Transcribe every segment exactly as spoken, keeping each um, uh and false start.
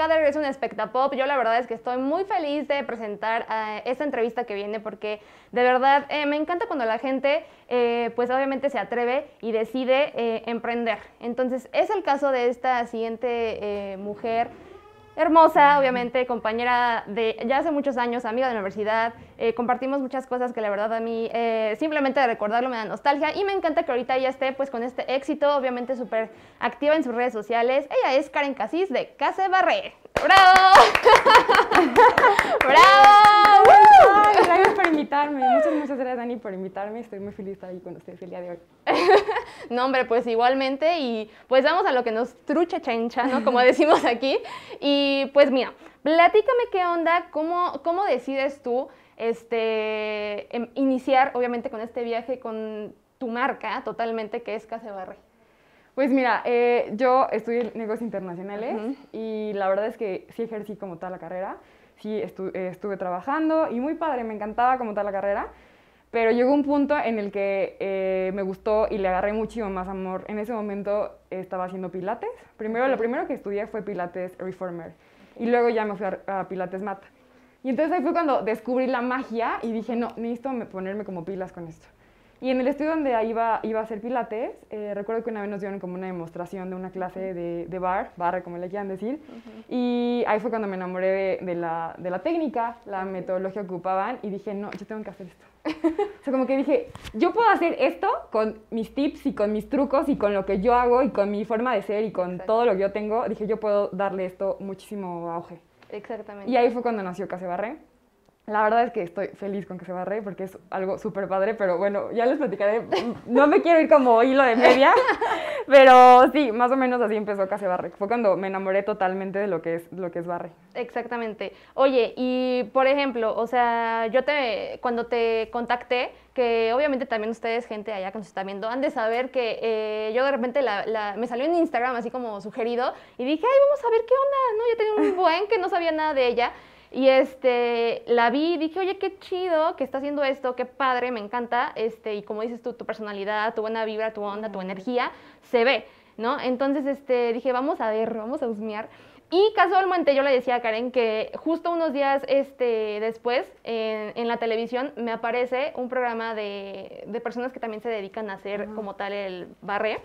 de regreso en Espectapop. Yo la verdad es que estoy muy feliz de presentar uh, esta entrevista que viene porque de verdad eh, me encanta cuando la gente eh, pues obviamente se atreve y decide eh, emprender. Entonces es el caso de esta siguiente eh, mujer hermosa, obviamente, compañera de ya hace muchos años, amiga de la universidad, eh, compartimos muchas cosas que la verdad a mí eh, simplemente de recordarlo me da nostalgia y me encanta que ahorita ella esté pues con este éxito, obviamente súper activa en sus redes sociales. Ella es Karen Casís de Case Barré. ¡Bravo! ¡Bravo! Ay, gracias por invitarme. Muchas, muchas gracias, Dani, por invitarme. Estoy muy feliz de estar ahí con ustedes el día de hoy. No, hombre, pues igualmente. Y pues vamos a lo que nos trucha chencha, ¿no? Como decimos aquí. Y pues mira, platícame qué onda, cómo, cómo decides tú este, em, iniciar, obviamente, con este viaje con tu marca totalmente, que es Case Barré. Pues mira, eh, yo estudié negocios internacionales Uh-huh. y la verdad es que sí ejercí como tal la carrera, sí estu eh, estuve trabajando y muy padre, me encantaba como tal la carrera, pero llegó un punto en el que eh, me gustó y le agarré muchísimo más amor. En ese momento eh, estaba haciendo pilates, primero Okay. lo primero que estudié fue pilates reformer okay. y luego ya me fui a, a pilates mat. Y entonces ahí fue cuando descubrí la magia y dije, no, necesito ponerme como pilas con esto. Y en el estudio donde iba, iba a hacer pilates, eh, recuerdo que una vez nos dieron como una demostración de una clase de, de bar, barre como le quieran decir, uh-huh. y ahí fue cuando me enamoré de, de, la, de la técnica, la okay. metodología que ocupaban, y dije, no, yo tengo que hacer esto. O sea, como que dije, yo puedo hacer esto con mis tips y con mis trucos y con lo que yo hago y con mi forma de ser y con Exacto. todo lo que yo tengo, dije, yo puedo darle esto muchísimo auge. Exactamente. Y ahí fue cuando nació Case Barré. La verdad es que estoy feliz con Case Barré porque es algo súper padre, pero bueno, ya les platicaré. No me quiero ir como hilo de media, pero sí, más o menos así empezó Case Barré. Fue cuando me enamoré totalmente de lo que es, lo que es barre. Exactamente. Oye, y por ejemplo, o sea, yo te, cuando te contacté, que obviamente también ustedes, gente allá que nos está viendo, han de saber que eh, yo de repente la, la, me salió en Instagram así como sugerido y dije, ay, vamos a ver qué onda, ¿no? Yo tenía un buen que no sabía nada de ella. Y este, la vi y dije, oye, qué chido que está haciendo esto, qué padre, me encanta, este, y como dices tú, tu personalidad, tu buena vibra, tu onda, tu energía, se ve, ¿no? Entonces, este, dije, vamos a ver, vamos a husmear. Y casualmente yo le decía a Karen que justo unos días este, después, en, en la televisión, me aparece un programa de, de personas que también se dedican a hacer uh-huh. como tal el barré.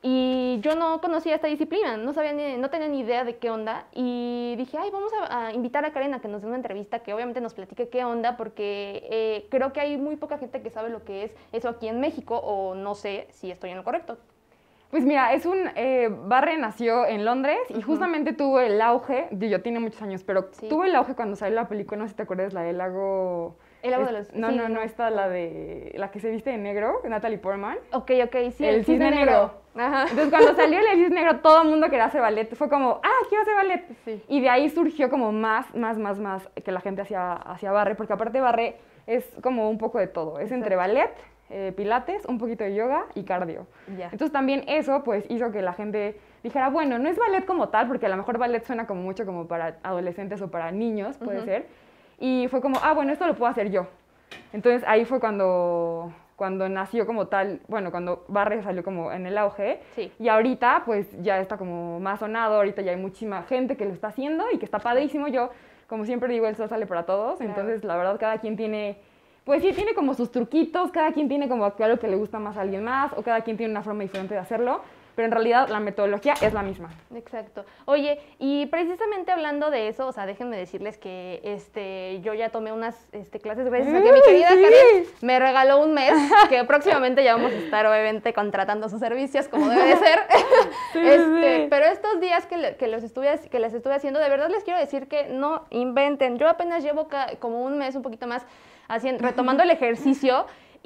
Y yo no conocía esta disciplina, no sabía ni, no tenía ni idea de qué onda y dije, ay, vamos a, a invitar a Karen a que nos dé una entrevista, que obviamente nos platique qué onda, porque eh, creo que hay muy poca gente que sabe lo que es eso aquí en México o no sé si estoy en lo correcto. Pues mira, es un, eh, Barré nació en Londres y uh-huh. justamente tuvo el auge, yo tiene muchos años, pero sí. tuvo el auge cuando salió la película, no sé si te acuerdas, la del lago... El lago es, de los... No, sí, no, no, esta la de... La que se viste de negro, Natalie Portman. Ok, ok, sí, el, el cisne, cisne negro. negro. Ajá. Entonces cuando salió el cisne negro, todo el mundo quería hacer ballet. Fue como, ah, quiero hacer ballet. Sí. Y de ahí surgió como más, más, más, más que la gente hacía, hacía barre, porque aparte barre es como un poco de todo. Es Exacto. entre ballet, eh, pilates, un poquito de yoga y cardio. Yeah. Entonces también eso pues hizo que la gente dijera, bueno, no es ballet como tal, porque a lo mejor ballet suena como mucho como para adolescentes o para niños, puede uh-huh. ser. Y fue como, ah, bueno, esto lo puedo hacer yo. Entonces ahí fue cuando, cuando nació como tal, bueno, cuando Barré salió como en el auge. Sí. Y ahorita pues ya está como más sonado, ahorita ya hay muchísima gente que lo está haciendo y que está padrísimo. Yo, como siempre digo, el sol sale para todos, claro. Entonces la verdad cada quien tiene, pues sí, tiene como sus truquitos, cada quien tiene como algo que le gusta más a alguien más o cada quien tiene una forma diferente de hacerlo. Pero en realidad la metodología es la misma. Exacto. Oye, y precisamente hablando de eso, o sea, déjenme decirles que este, yo ya tomé unas este, clases gracias a que mi querida sí. Karen me regaló un mes, que próximamente ya vamos a estar obviamente contratando sus servicios como debe de ser. Sí, este, sí. Pero estos días que, le, que, los estuve, que les estuve haciendo, de verdad les quiero decir que no inventen. Yo apenas llevo ca, como un mes, un poquito más, haciendo, retomando el ejercicio.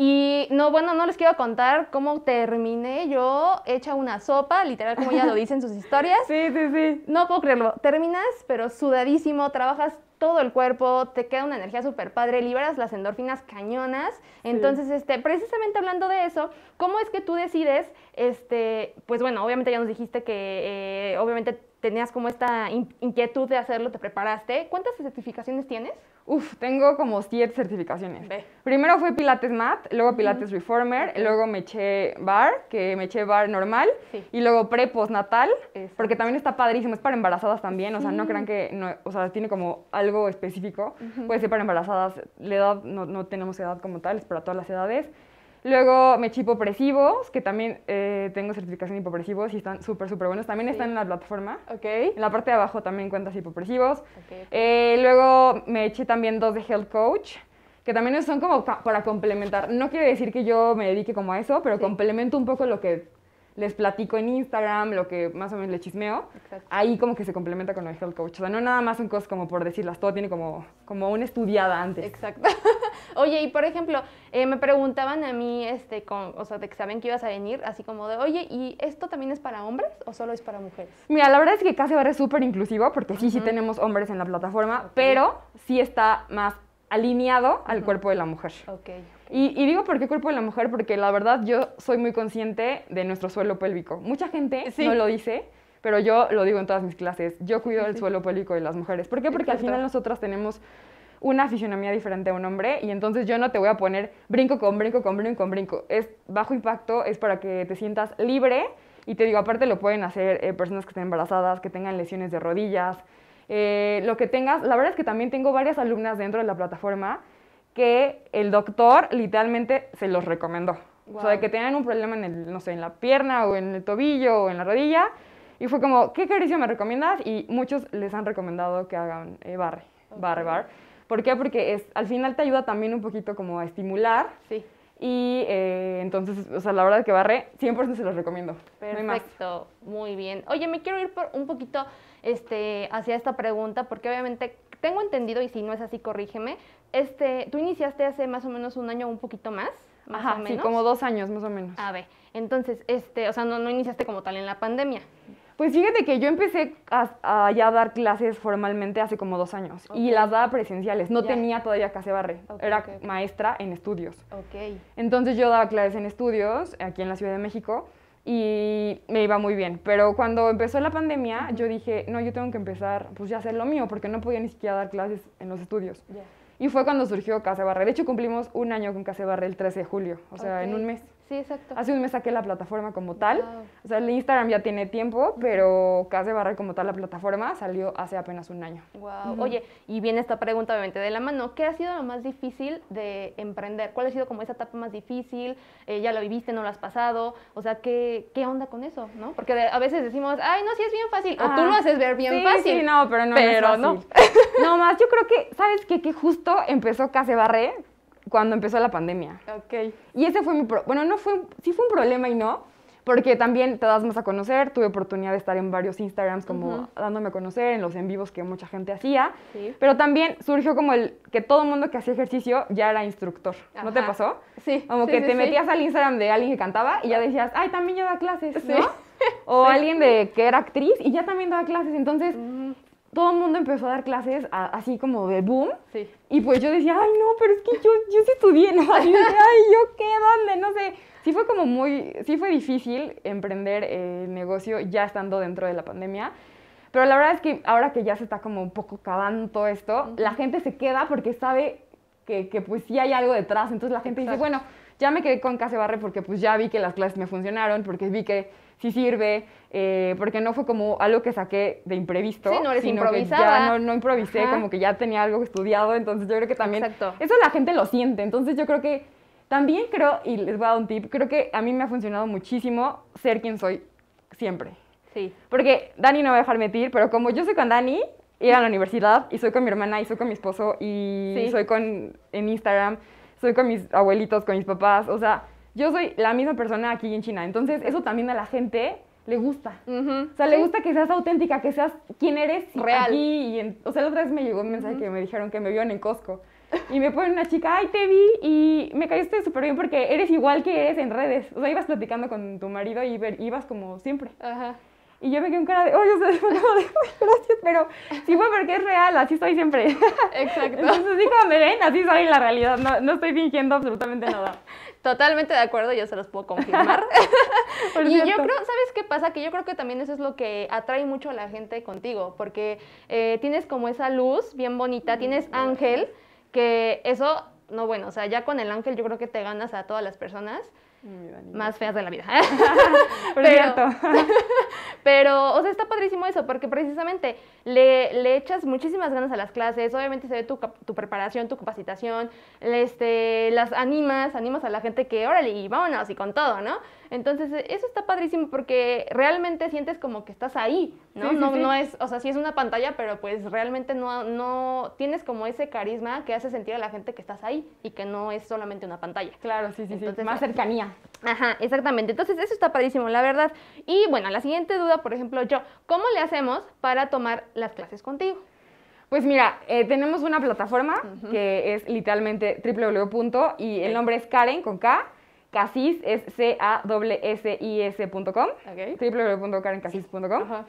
Y no, bueno, no les quiero contar cómo terminé yo hecha una sopa, literal como ella lo dice en sus historias. Sí, sí, sí. No puedo creerlo. Terminas, pero sudadísimo, trabajas todo el cuerpo, te queda una energía súper padre, liberas las endorfinas cañonas. Sí. Entonces, este, precisamente hablando de eso, ¿cómo es que tú decides, este, pues bueno, obviamente ya nos dijiste que eh, obviamente tenías como esta inquietud de hacerlo, te preparaste. ¿Cuántas certificaciones tienes? Uf, tengo como siete certificaciones. Ve. Primero fue Pilates Mat, luego Pilates uh-huh. Reformer, okay. luego me eché bar, que me eché bar normal, sí. y luego pre postnatal, Exacto. porque también está padrísimo, es para embarazadas también, sí. o sea, no crean que, no, o sea, tiene como algo específico, uh-huh. puede ser para embarazadas, la edad, no, no tenemos edad como tal, es para todas las edades. Luego me eché hipopresivos, que también eh, tengo certificación de hipopresivos y están súper, súper buenos. También sí. están en la plataforma. Okay. En la parte de abajo también encuentras hipopresivos. Okay, okay. Eh, luego me eché también dos de Health Coach, que también son como para complementar. No quiere decir que yo me dedique como a eso, pero sí. complemento un poco lo que les platico en Instagram, lo que más o menos les chismeo. Exacto. Ahí como que se complementa con el Health Coach. O sea, no nada más son cosas como por decirlas, todo tiene como, como una estudiada antes. Exacto. Oye, y por ejemplo, eh, me preguntaban a mí, este, con, o sea, de que saben que ibas a venir, así como de, oye, ¿y esto también es para hombres o solo es para mujeres? Mira, la verdad es que Casa Barre es súper inclusivo, porque sí, uh-huh. sí tenemos hombres en la plataforma, okay. pero sí está más alineado al uh-huh. cuerpo de la mujer. Okay. Y, y digo por qué cuerpo de la mujer, porque la verdad yo soy muy consciente de nuestro suelo pélvico. Mucha gente sí. no lo dice, pero yo lo digo en todas mis clases. Yo cuido sí. el suelo pélvico de las mujeres. ¿Por qué? Porque Exacto. al final nosotras tenemos una fisionomía diferente a un hombre y entonces yo no te voy a poner brinco con brinco con brinco con brinco. Es bajo impacto, es para que te sientas libre y te digo, aparte lo pueden hacer eh, personas que estén embarazadas, que tengan lesiones de rodillas, eh, lo que tengas. La verdad es que también tengo varias alumnas dentro de la plataforma que el doctor literalmente se los recomendó. Wow. O sea, de que tenían un problema en el, no sé, en la pierna o en el tobillo o en la rodilla y fue como, ¿qué ejercicio me recomiendas? Y muchos les han recomendado que hagan eh, barre, okay. barre, barre. ¿Por qué? Porque es, al final te ayuda también un poquito como a estimular. Sí. Y eh, entonces, o sea, la verdad que barre, cien por ciento se los recomiendo. Perfecto, no muy bien. Oye, me quiero ir por un poquito este, hacia esta pregunta, porque obviamente tengo entendido, y si no es así, corrígeme, este, tú iniciaste hace más o menos un año o un poquito más, más Ajá, o menos. Sí, como dos años más o menos. A ver, entonces, este, o sea, no, no iniciaste como tal en la pandemia. Pues fíjate que yo empecé a, a ya dar clases formalmente hace como dos años okay. y las daba presenciales, no ya. tenía todavía Casa Barre, okay, era okay, okay. maestra en estudios. Okay. Entonces yo daba clases en estudios aquí en la Ciudad de México y me iba muy bien, pero cuando empezó la pandemia uh-huh. yo dije, no, yo tengo que empezar pues ya a hacer lo mío porque no podía ni siquiera dar clases en los estudios. Yeah. Y fue cuando surgió Casa Barre. De hecho cumplimos un año con Casa Barre el trece de julio, o sea, okay. en un mes. Sí, exacto. Hace un mes saqué la plataforma como tal. Wow. O sea, el Instagram ya tiene tiempo, pero Casa Barre como tal, la plataforma, salió hace apenas un año. Wow. Uh-huh. Oye, y viene esta pregunta obviamente de la mano. ¿Qué ha sido lo más difícil de emprender? ¿Cuál ha sido como esa etapa más difícil? Eh, ¿Ya lo viviste, no lo has pasado? O sea, ¿qué, qué onda con eso? ¿No? Porque de, a veces decimos, ay, no, sí es bien fácil. Ajá. O tú lo haces ver bien sí, fácil. Sí, no, pero no pero es no. No, más yo creo que, ¿sabes qué? Que justo empezó Casa Barre cuando empezó la pandemia. Ok. Y ese fue mi... Pro- bueno, no fue... Sí fue un problema y no, porque también te das más a conocer. Tuve oportunidad de estar en varios Instagrams como uh-huh. dándome a conocer, en los en vivos que mucha gente hacía. Sí. Pero también surgió como el que todo el mundo que hacía ejercicio ya era instructor. Ajá. ¿No te pasó? Sí. Como sí, que sí, te sí. metías al Instagram de alguien que cantaba y ya decías, ay, también yo da clases, Sí. ¿no? O Sí. alguien de que era actriz y ya también daba clases. Entonces... Uh-huh. todo el mundo empezó a dar clases a, así como de boom. Sí. Y pues yo decía, ay, no, pero es que yo, yo sí estudié, ¿no? Y yo decía, ay, ¿yo qué? ¿Dónde? No sé. Sí fue como muy, sí fue difícil emprender el eh, negocio ya estando dentro de la pandemia. Pero la verdad es que ahora que ya se está como un poco acabando todo esto, uh-huh. la gente se queda porque sabe que, que pues sí hay algo detrás. Entonces la gente Exacto. dice, bueno, ya me quedé con Casa Barre porque pues ya vi que las clases me funcionaron, porque vi que sí sirve, eh, porque no fue como algo que saqué de imprevisto. Sí, no eres sino improvisada. Que ya no, no improvisé, Ajá. como que ya tenía algo estudiado, entonces yo creo que también... Exacto. Eso la gente lo siente, entonces yo creo que también creo, y les voy a dar un tip, creo que a mí me ha funcionado muchísimo ser quien soy siempre. Sí. Porque Dani no me va a dejar mentir, pero como yo soy con Dani, iba a la universidad, y soy con mi hermana, y soy con mi esposo, y Sí. soy con en Instagram, soy con mis abuelitos, con mis papás, o sea, yo soy la misma persona aquí en China, entonces eso también a la gente le gusta. Uh-huh. O sea, sí. le gusta que seas auténtica, que seas quien eres real. Aquí. Y en, o sea, la otra vez me llegó un mensaje uh-huh. que me dijeron que me vieron en Costco. Y me ponen una chica, ay, te vi y me caíste súper bien porque eres igual que eres en redes. O sea, ibas platicando con tu marido y ver, ibas como siempre. Ajá. Y yo me quedé en cara de, oye, o sea, no, de, gracias, pero sí fue porque es real, así soy siempre. Exacto. Entonces, así como me ven, así soy en la realidad, no, no estoy fingiendo absolutamente nada. Totalmente de acuerdo, yo se los puedo confirmar. Por Y cierto. yo creo, ¿sabes qué pasa? Que yo creo que también eso es lo que atrae mucho a la gente contigo, porque eh, tienes como esa luz bien bonita, tienes ángel, que eso, no bueno, o sea, ya con el ángel yo creo que te ganas a todas las personas más feas de la vida. Por pero, cierto. pero, o sea, está padrísimo eso, porque precisamente le, le echas muchísimas ganas a las clases, obviamente se ve tu, cap- tu preparación, tu capacitación, este, las animas, animas a la gente que, órale, y vámonos, y con todo, ¿no? Entonces, eso está padrísimo porque realmente sientes como que estás ahí, ¿no? Sí, sí, no, sí. no es, o sea, sí es una pantalla, pero pues realmente no, no tienes como ese carisma que hace sentir a la gente que estás ahí y que no es solamente una pantalla. Claro, sí, sí, Entonces, sí. Más cercanía. Ajá, exactamente. Entonces, eso está padrísimo, la verdad. Y bueno, la siguiente duda, por ejemplo, yo, ¿cómo le hacemos para tomar las clases contigo? Pues mira, eh, tenemos una plataforma uh-huh. que es literalmente doble u doble u doble u. Y okay. el nombre es Karen con K. Casis es C A S S I S punto com. Okay. doble u doble u doble u punto karen casis punto com. Uh-huh.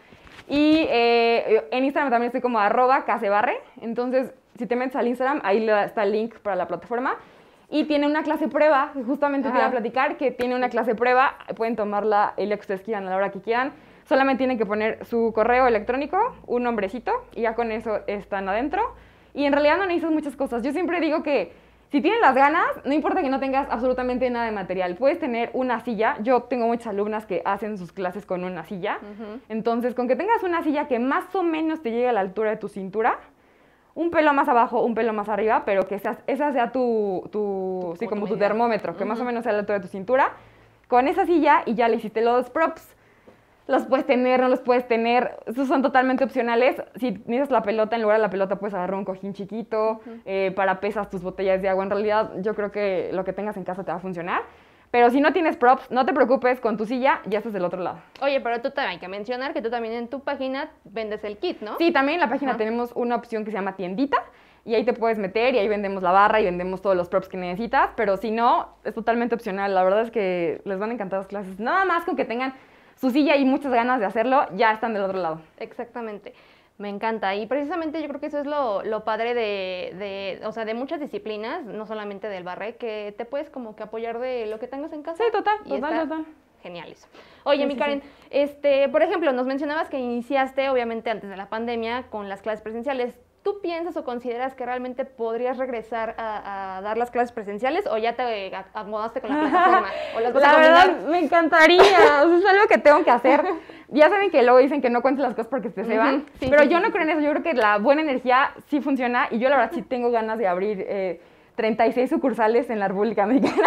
Y eh, en Instagram también estoy como arroba casebarre. Entonces, si te metes al Instagram, ahí está el link para la plataforma. Y tiene una clase prueba, que justamente Ajá. te iba a platicar, que tiene una clase prueba, pueden tomarla el día que ustedes quieran, a la hora que quieran. Solamente tienen que poner su correo electrónico, un nombrecito, y ya con eso están adentro. Y en realidad no necesitas muchas cosas. Yo siempre digo que si tienes las ganas, no importa que no tengas absolutamente nada de material. Puedes tener una silla. Yo tengo muchas alumnas que hacen sus clases con una silla. Uh-huh. Entonces, con que tengas una silla que más o menos te llegue a la altura de tu cintura, un pelo más abajo, un pelo más arriba, pero que seas, esa sea tu, tu sí, como tu termómetro, que uh-huh. más o menos sea a la altura de tu cintura. Con esa silla y ya le hiciste los props. Los puedes tener, no los puedes tener, esos son totalmente opcionales. Si necesitas la pelota, en lugar de la pelota puedes agarrar un cojín chiquito, uh-huh. eh, para pesas tus botellas de agua. En realidad yo creo que lo que tengas en casa te va a funcionar. Pero si no tienes props, no te preocupes, con tu silla ya estás del otro lado. Oye, pero tú también hay que mencionar que tú también en tu página vendes el kit, ¿no? Sí, también en la página Ajá. tenemos una opción que se llama tiendita y ahí te puedes meter y ahí vendemos la barra y vendemos todos los props que necesitas, pero si no, es totalmente opcional. La verdad es que les van a encantar las clases. Nada más con que tengan su silla y muchas ganas de hacerlo, ya están del otro lado. Exactamente. Me encanta. Y precisamente yo creo que eso es lo, lo padre de, de, o sea, de muchas disciplinas, no solamente del barré, que te puedes como que apoyar de lo que tengas en casa. Sí, total, y total, está total. Genial eso. Oye, sí, mi sí, Karen, sí. este, por ejemplo, nos mencionabas que iniciaste, obviamente, antes de la pandemia, con las clases presenciales. ¿Tú piensas o consideras que realmente podrías regresar a, a dar las clases presenciales o ya te acomodaste con la plataforma? ¿O las vas la a combinar? verdad, me encantaría. O sea, es algo que tengo que hacer. Ya saben que luego dicen que no cuentes las cosas porque te se van. Uh-huh. sí, pero sí, yo sí, no sí. creo en eso. Yo creo que la buena energía sí funciona y yo la verdad sí tengo ganas de abrir eh, treinta y seis sucursales en la República Mexicana.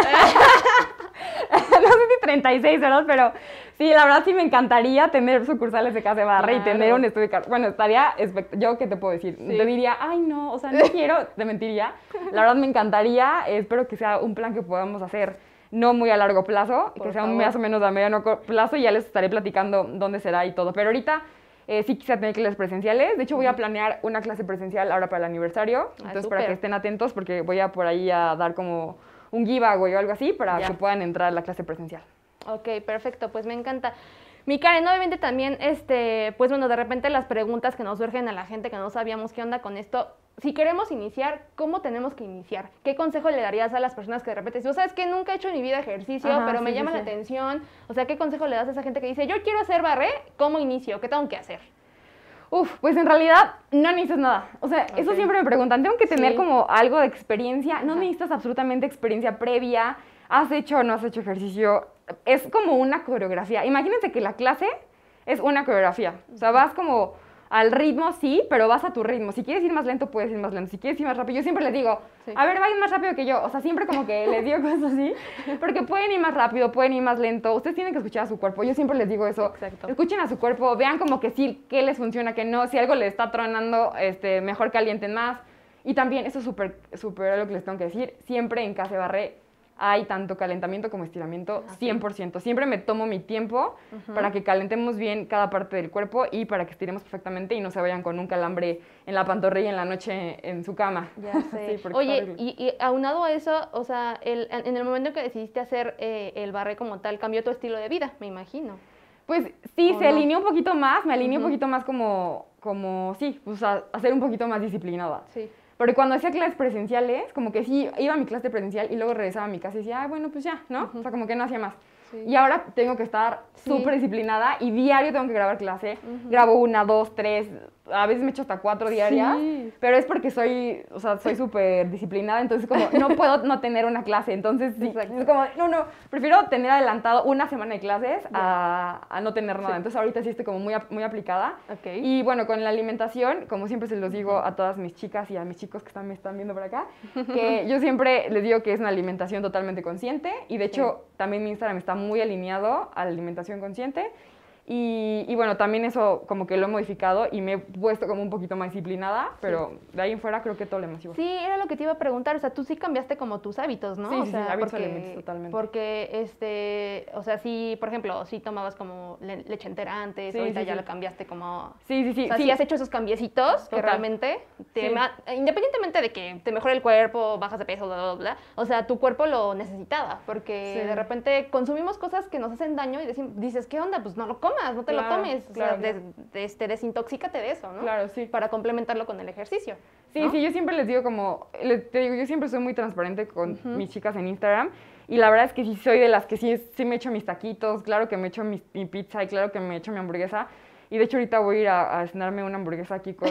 No sé si treinta y seis, ¿verdad? Pero sí, la verdad sí me encantaría tener sucursales de Casa de Barre claro. y tener un estudio de car- Bueno, estaría espect- yo qué te puedo decir, sí. te diría, ay no, o sea, no quiero, te mentiría. La verdad me encantaría, espero que sea un plan que podamos hacer no muy a largo plazo, Por que sea un más o menos a mediano plazo y ya les estaré platicando dónde será y todo. Pero ahorita eh, sí quisiera tener clases presenciales. De hecho, voy a planear una clase presencial ahora para el aniversario. Ah, entonces, super. Para que estén atentos porque voy a por ahí a dar como un giveaway o algo así para ya. que puedan entrar a la clase presencial. Ok, perfecto, pues me encanta. Mi Karen, obviamente también, este, pues bueno, de repente las preguntas que nos surgen a la gente que no sabíamos qué onda con esto, si queremos iniciar, ¿cómo tenemos que iniciar? ¿Qué consejo le darías a las personas que de repente dicen, sabes que nunca he hecho en mi vida ejercicio, Ajá, pero me sí, llama sí, la sí. atención? O sea, ¿qué consejo le das a esa gente que dice, yo quiero hacer barré, ¿cómo inicio? ¿Qué tengo que hacer? Uf, pues en realidad no necesitas nada. O sea, okay. eso siempre me preguntan, tengo que tener sí. como algo de experiencia. No Ajá. necesitas absolutamente experiencia previa. ¿Has hecho o no has hecho ejercicio? Es como una coreografía. Imagínense que la clase es una coreografía. O sea, vas como al ritmo, sí, pero vas a tu ritmo. Si quieres ir más lento, puedes ir más lento. Si quieres ir más rápido, yo siempre les digo, sí. a ver, vayan más rápido que yo. O sea, siempre como que les digo cosas así, porque pueden ir más rápido, pueden ir más lento. Ustedes tienen que escuchar a su cuerpo. Yo siempre les digo eso. Exacto. Escuchen a su cuerpo, vean como que sí, qué les funciona, qué no. Si algo les está tronando, este, mejor calienten más. Y también, eso es súper, súper algo que les tengo que decir, siempre en Casa de Barré hay tanto calentamiento como estiramiento, Así. cien por ciento. Siempre me tomo mi tiempo uh-huh. para que calentemos bien cada parte del cuerpo y para que estiremos perfectamente y no se vayan con un calambre en la pantorrilla en la noche en su cama. Ya sé. Sí, Oye, y, y aunado a eso, o sea, el, en el momento que decidiste hacer eh, el barré como tal, ¿cambió tu estilo de vida, me imagino? Pues sí, se no? alineó un poquito más, me alineó Uh-huh. un poquito más como, como sí, pues a, a ser un poquito más disciplinada. Sí. Porque cuando hacía clases presenciales, como que sí, iba a mi clase presencial y luego regresaba a mi casa y decía, ah, bueno, pues ya, ¿no? Uh-huh. O sea, como que no hacía más. Sí. Y ahora tengo que estar Sí. súper disciplinada y diario tengo que grabar clase. Uh-huh. Grabo una, dos, tres, a veces me echo hasta cuatro diarias. Sí. Pero es porque soy, o sea, soy súper disciplinada, entonces como no puedo no tener una clase. Entonces sí, es como, no, no, prefiero tener adelantado una semana de clases a, a no tener nada. Sí. Entonces ahorita sí estoy como muy, muy aplicada. Okay. Y bueno, con la alimentación, como siempre se los digo a todas mis chicas y a mis chicos que están, me están viendo por acá, que yo siempre les digo que es una alimentación totalmente consciente y de hecho sí. también mi Instagram está muy alineado a la alimentación consciente. Y, y bueno, también eso como que lo he modificado y me he puesto como un poquito más disciplinada, pero sí. de ahí en fuera creo que todo lo hemos igual. Sí, era lo que te iba a preguntar, o sea, tú sí cambiaste como tus hábitos, ¿no? Sí, o sí, sea, sí, hábitos porque, alimenticios totalmente. Porque, este, o sea, sí, por ejemplo, sí tomabas como le leche entera antes, sí, ahorita sí, ya sí. la cambiaste como... Sí, sí, sí. O sea, sí, sí has hecho esos cambiecitos que realmente, te sí. ma... independientemente de que te mejore el cuerpo, bajas de peso, bla, bla, bla, o sea, tu cuerpo lo necesitaba, porque sí. de repente consumimos cosas que nos hacen daño y dices, ¿qué onda? Pues no lo comas, no te claro. lo comes. O claro, sea, claro. de, de, este, desintoxícate de eso, ¿no? Claro, sí. Para complementarlo con el ejercicio. Sí, ¿no? sí, yo siempre les digo como, les, te digo, yo siempre soy muy transparente con uh-huh. mis chicas en Instagram y la verdad es que sí soy de las que sí, sí me echo mis taquitos, claro que me echo mi, mi pizza y claro que me echo mi hamburguesa. Y de hecho ahorita voy a ir a, a cenarme una hamburguesa aquí con,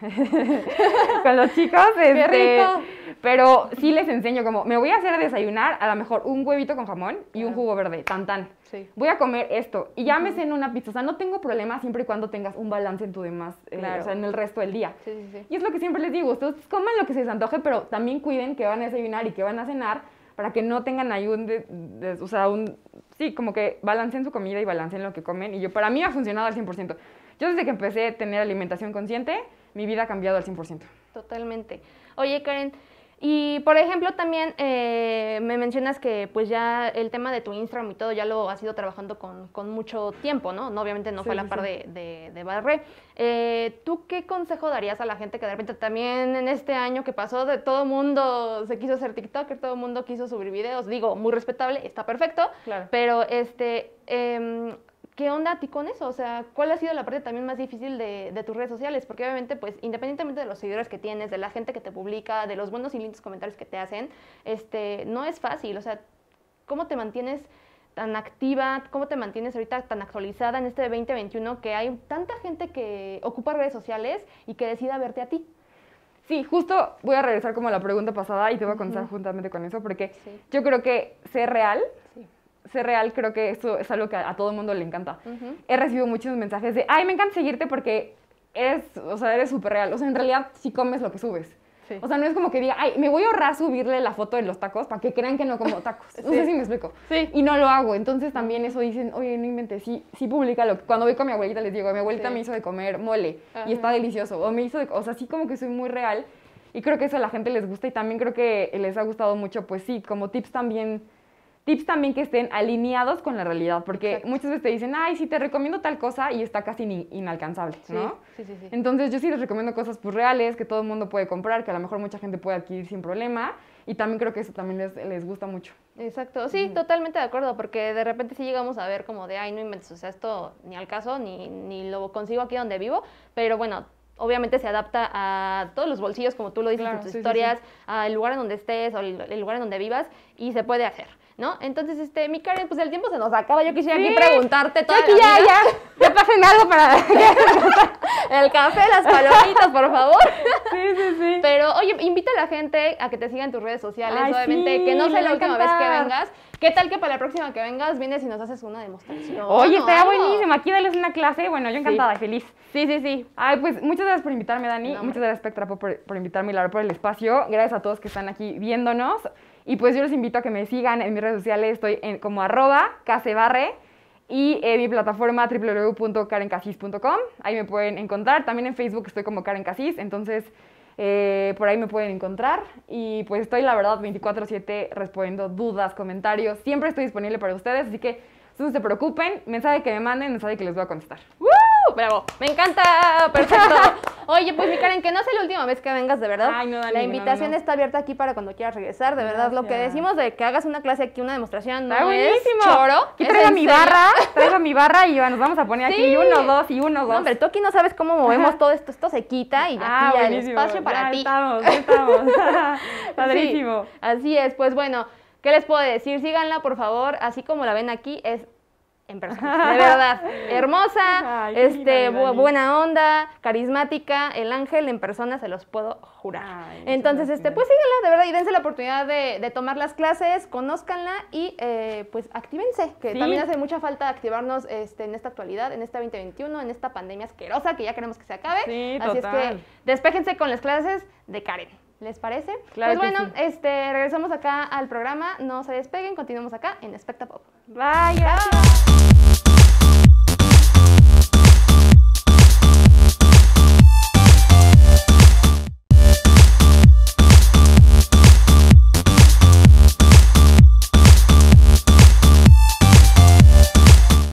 con los chicos. ¡Qué este, rico! Pero sí les enseño como, me voy a hacer desayunar a lo mejor un huevito con jamón y claro. un jugo verde, tan tan. Sí. Voy a comer esto y ya uh-huh. me ceno una pizza. O sea, no tengo problema siempre y cuando tengas un balance en tu demás, claro. eh, o sea, en el resto del día. Sí, sí, sí. Y es lo que siempre les digo, ustedes coman lo que se les antoje, pero también cuiden que van a desayunar y que van a cenar para que no tengan ahí un, de, de, o sea, un, sí, como que balanceen su comida y balanceen lo que comen. Y yo, para mí ha funcionado al cien por ciento. Yo desde que empecé a tener alimentación consciente, mi vida ha cambiado al cien por ciento. Totalmente. Oye, Karen, y por ejemplo también eh, me mencionas que pues ya el tema de tu Instagram y todo ya lo has ido trabajando con, con mucho tiempo, ¿no? no obviamente no sí, fue a la sí, par sí. de, de, de Barré. Eh, ¿Tú qué consejo darías a la gente que de repente también en este año que pasó de todo mundo se quiso hacer TikToker, todo el mundo quiso subir videos? Digo, muy respetable, está perfecto, claro. pero este... Eh, ¿qué onda a ti con eso? O sea, ¿cuál ha sido la parte también más difícil de, de tus redes sociales? Porque obviamente, pues, independientemente de los seguidores que tienes, de la gente que te publica, de los buenos y lindos comentarios que te hacen, este, no es fácil. O sea, ¿cómo te mantienes tan activa? ¿Cómo te mantienes ahorita tan actualizada en este veinte veintiuno que hay tanta gente que ocupa redes sociales y que decida verte a ti? Sí, justo voy a regresar como a la pregunta pasada y te voy a contestar uh-huh. juntamente con eso, porque sí. yo creo que ser real... Sí. Ser real, creo que eso es algo que a, a todo el mundo le encanta. Uh-huh. He recibido muchos mensajes de, ay, me encanta seguirte porque eres, o sea, eres súper real. O sea, en realidad sí comes lo que subes. Sí. O sea, no es como que diga, ay, me voy a ahorrar subirle la foto de los tacos para que crean que no como tacos. No sí. sé si me explico. Sí. Y no lo hago. Entonces también eso dicen, oye, no inventes, sí, sí públicalo. Cuando voy con mi abuelita les digo, mi abuelita sí. me hizo de comer mole uh-huh. y está delicioso. O me hizo de, o sea, sí como que soy muy real. Y creo que eso a la gente les gusta y también creo que les ha gustado mucho, pues sí, como tips también... Tips también que estén alineados con la realidad, porque Exacto. muchas veces te dicen, ay, sí, te recomiendo tal cosa y está casi in- inalcanzable, ¿no? Sí, sí, sí, sí. Entonces yo sí les recomiendo cosas pues reales, que todo el mundo puede comprar, que a lo mejor mucha gente puede adquirir sin problema, y también creo que eso también les, les gusta mucho. Exacto, sí, uh-huh. totalmente de acuerdo, porque de repente sí llegamos a ver como de, ay, no inventes, o sea, esto ni al caso, ni, ni lo consigo aquí donde vivo, pero bueno, obviamente se adapta a todos los bolsillos, como tú lo dices claro, en tus sí, historias, sí, sí. al lugar en donde estés o el, el lugar en donde vivas, y se puede hacer, ¿no? Entonces, este, mi Karen, pues el tiempo se nos acaba. Yo quisiera sí. aquí preguntarte toda aquí la ya, vida. ya, ya pasen algo para... el café, las palomitas, por favor. Sí, sí, sí. Pero, oye, invita a la gente a que te siga en tus redes sociales, Ay, obviamente, sí, que no sea la última vez que encantar. vengas. ¿Qué tal que para la próxima que vengas vienes y nos haces una demostración? Oye, no, estaría buenísimo. Aquí darles una clase. Bueno, yo encantada sí. y feliz. Sí, sí, sí. Ay, pues muchas gracias por invitarme, Dani. No, muchas gracias, Spectra, por, por invitarme y la verdad por el espacio. Gracias a todos que están aquí viéndonos. Y pues yo les invito a que me sigan en mis redes sociales. Estoy en, como arroba casebarre y en mi plataforma doble u doble u doble u punto karen casis punto com. Ahí me pueden encontrar. También en Facebook estoy como Karen Casis. Entonces, eh, por ahí me pueden encontrar. Y pues estoy, la verdad, veinticuatro siete respondiendo dudas, comentarios. Siempre estoy disponible para ustedes. Así que no se preocupen. Mensaje que me manden, mensaje que les voy a contestar. ¡Woo! ¡Uh! ¡Bravo! ¡Me encanta! ¡Perfecto! Oye, pues mi Karen, que no sea la última vez que vengas, de verdad. Ay, no, Dani, la invitación no, no. está abierta aquí para cuando quieras regresar, de verdad. Gracias. Lo que decimos de que hagas una clase aquí, una demostración, no está buenísimo. Es choro. Aquí traigo mi barra, traigo mi barra y nos vamos a poner sí. aquí uno, dos y uno, dos. No, hombre, tú aquí no sabes cómo movemos todo esto, esto se quita y ah, aquí ya el buenísimo. espacio para ya ti. Estamos, ya estamos. Padrísimo. Sí, así es, pues bueno, ¿qué les puedo decir? Síganla, por favor, así como la ven aquí, es en persona, de verdad, hermosa, Ay, este, linda, bu buena onda, carismática, el ángel en persona, se los puedo jurar. Ay, entonces, este, pues síganla, de verdad, y dense la oportunidad de, de tomar las clases, conózcanla y eh, pues actívense, que sí. también hace mucha falta activarnos este, en esta actualidad, en esta veinte veintiuno, en esta pandemia asquerosa que ya queremos que se acabe. Sí, así total. es que despéjense con las clases de Karen. ¿Les parece? Claro pues que bueno, sí. este, regresamos acá al programa, no se despeguen, continuamos acá en Espectapop. Bye, gracias.